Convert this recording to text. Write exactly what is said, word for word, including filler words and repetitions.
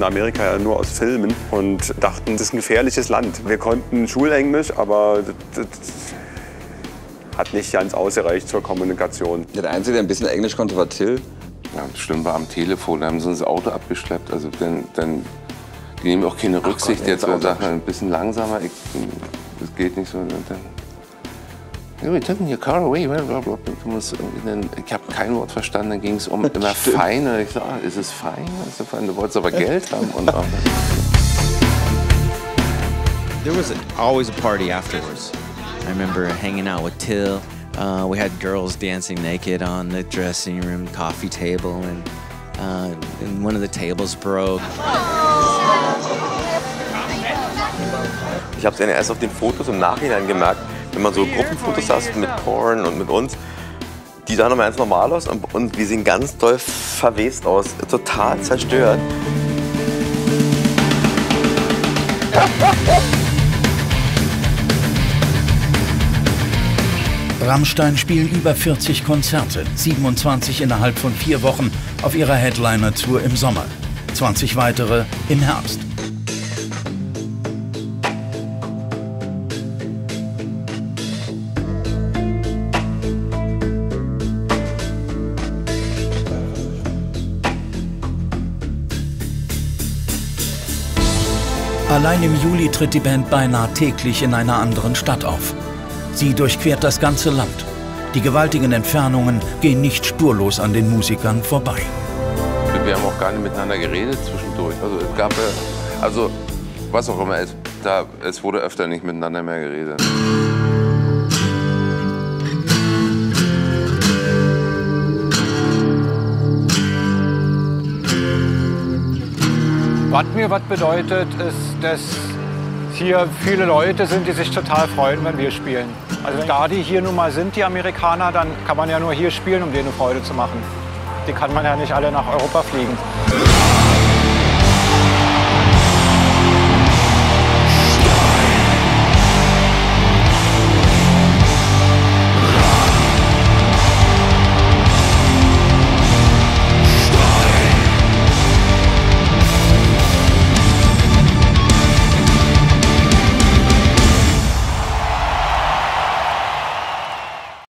kannten Amerika ja nur aus Filmen und dachten, das ist ein gefährliches Land. Wir konnten Schulenglisch, aber das, das hat nicht ganz ausgereicht zur Kommunikation. Der Einzige, der ein bisschen Englisch konnte, war Till. Ja, das Schlimme war am Telefon, da haben sie uns das Auto abgeschleppt. Also dann, dann, die nehmen auch keine Rücksicht. Gott, jetzt sagt man ein bisschen langsamer, ich, das geht nicht so. Und dann, we're taking your car away. Du musst, dann, ich habe kein Wort verstanden, dann ging es um immer feine. Ich sage, ah, ist es fein? Ist es fein? Du wolltest aber Geld haben. Und auch. There was always a party afterwards. I remember hanging out with Till. Uh, we had girls dancing naked on the dressing room coffee table, and, uh, and one of the tables broke. Ich habe es ja erst auf den Fotos im Nachhinein gemerkt, wenn man so Gruppenfotos hat mit Porn und mit uns, die sahen immer ganz normal aus und wir sehen ganz doll verwest aus, total zerstört. Rammstein spielen über vierzig Konzerte, siebenundzwanzig innerhalb von vier Wochen auf ihrer Headliner-Tour im Sommer, zwanzig weitere im Herbst. Allein im Juli tritt die Band beinahe täglich in einer anderen Stadt auf. Sie durchquert das ganze Land. Die gewaltigen Entfernungen gehen nicht spurlos an den Musikern vorbei. Wir haben auch gar nicht miteinander geredet zwischendurch. Also es gab, also was auch immer, es, da, es wurde öfter nicht miteinander mehr geredet. Was mir was bedeutet, ist, dass hier viele Leute sind, die sich total freuen, wenn wir spielen. Also da die hier nun mal sind, die Amerikaner, dann kann man ja nur hier spielen, um denen eine Freude zu machen. Die kann man ja nicht alle nach Europa fliegen.